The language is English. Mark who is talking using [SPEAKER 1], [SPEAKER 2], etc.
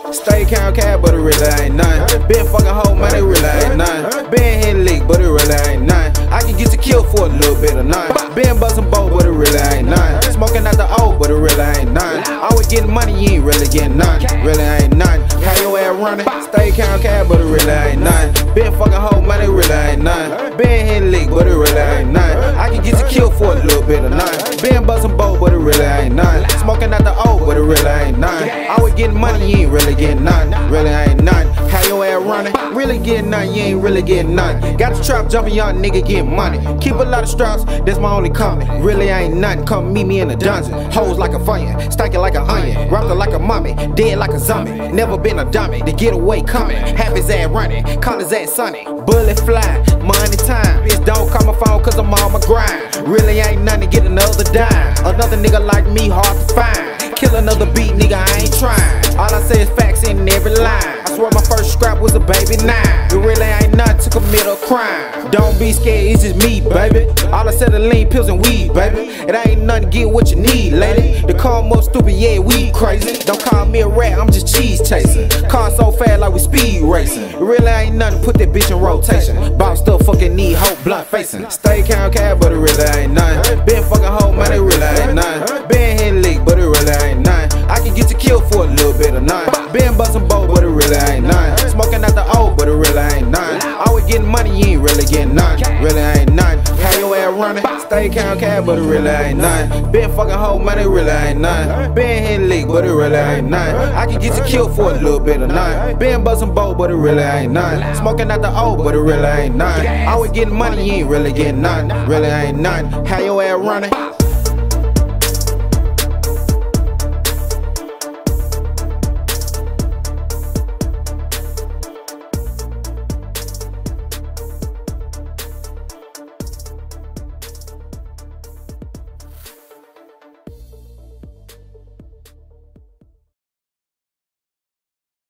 [SPEAKER 1] Stay count cash, but it really ain't nothing. Been fucking hoe, man, it really ain't nothing. Been hit leak, but it really ain't nothing. I can get you killed for a little bit of nothing. Been bustin' bowl, but it really ain't nothing. Smoking out the O, but it really ain't nothing. Always getting money, you ain't really getting nothing. Really ain't nothing. How your ass running? Stay count cash, but it really ain't nothing. Been fucking hoe, man, it really ain't nothing. Been hit leak, but it really ain't nothing. I can get you killed for a little bit of nothing. Been bustin' bowl, but it really ain't nothing. Smoking out the O, but it really ain't nothing. Always getting money, you ain't really getting nothing. Really ain't nothing. How your ass running? Really getting nothing, you ain't really getting nothing. Got the trap jumping, young nigga get money. Keep a lot of straps, that's my only company. Really ain't nothing, come meet me in the dungeon. Hoes like a funyun, stankin' like an onion. Wrapped her like a mummy, dead like a zombie. Never been a dummy, the getaway coming. Half his ass running, call his ass sunny. Bullet fly, money time. Bitch don't call my phone cause I'm on my grind. Really ain't nothing to get another dime. Another nigga like me hard to find. Kill another beat, nigga, I ain't trying. All I say is facts in every line. I swear my first scrap was a baby 9. It really ain't nothing to commit a crime. Don't be scared, it's just me, baby. All I said is lean pills and weed, baby. It ain't nothing to get what you need, lady. The car more stupid, yeah, we crazy. Don't call me a rat, I'm just cheese chasing. Car so fast like we speed racing. It really ain't nothing, put that bitch in rotation. Bob still fucking need hope, blunt facing. Stay count cash, but it really ain't nothing. Been fucking hoe, man, it really ain't nothing. Been hit leak, but it really ain't nothing. I can get you killed for a little bit of nothing. Been bustin' bowl, but it really ain't nothing. Smoking out the O, but it really ain't nothing. Always getting money, you ain't really getting nothing. Really ain't nothing. How your ass running? Stay count cash, but it really ain't nothing. Been fucking hoe, man, it really ain't nothing. Been hit leak, but it really ain't nothing. I can get you killed for a little bit of nothing. Been bustin' bowl, but it really ain't nothing. Smoking out the O, but it really ain't nothing. Always getting money, you ain't really getting nothing. Really ain't nothing. How your ass running?